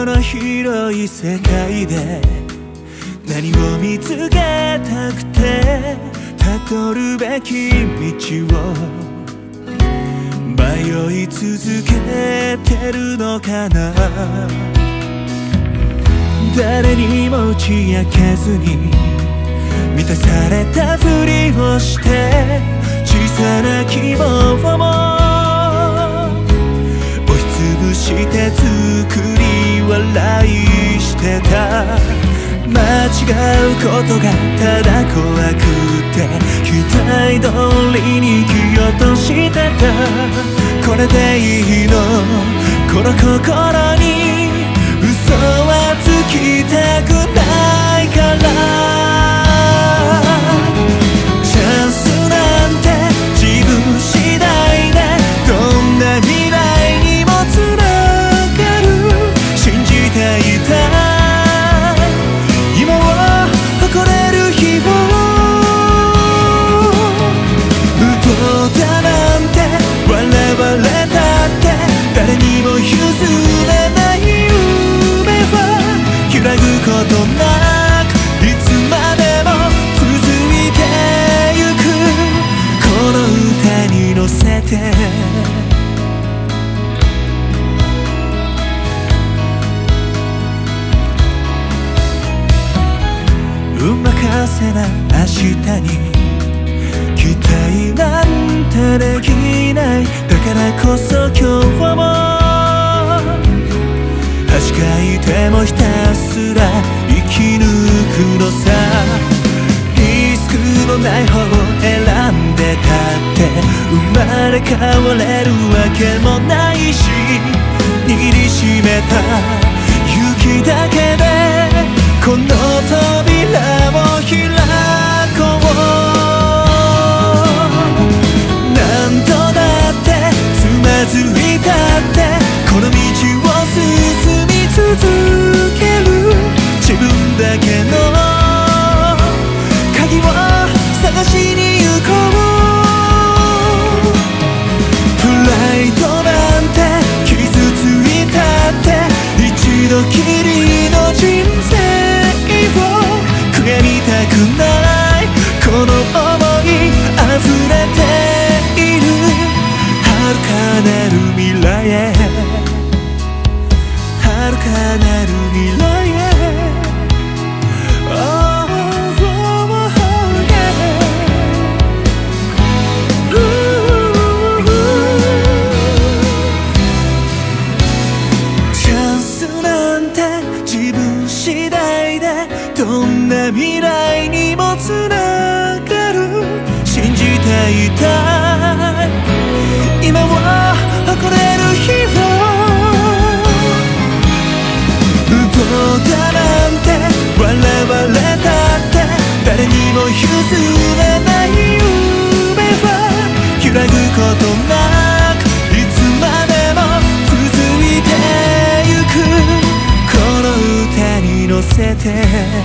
この広い世界で何を見つけたくて辿るべき道を迷い続けてるのかな。誰にも打ち明けずに満たされたふりをして小さな希望も押しつぶして作り笑いしてた。間違うことがただ怖くて期待通りに生きようとしてた。これでいいのこの心に嘘はつきたくないから。チャンスなんて自分次第でどんな未来にもつながる。信じていた今を誇れる日を無謀だなんて笑われたって誰にも譲れない夢は揺らぐことなくいつまでも続いてゆく。この歌に乗せて運任せな明日に期待なんてできない。だからこそ今日も恥かいてもひたすら生き抜くのさ。リスクのない方を選んでたって生まれ変われるわけもないし、握りしめた勇気だけでこの扉を開こう。何度だってつまずいたってこの道を進み続ける。自分だけの鍵を探しに行こう。プライドなんて傷ついたって一度きりの人生悔やみたくないこの想い溢れている。遥かなる未来へ遥かなる未来へ。チャンスなんて自分次第でどんな未来にもつながる。信じていた今を誇れる日を無謀だなんて笑われたって誰にも譲れない夢は揺らぐことなくいつまでも続いてゆく。この歌に乗せて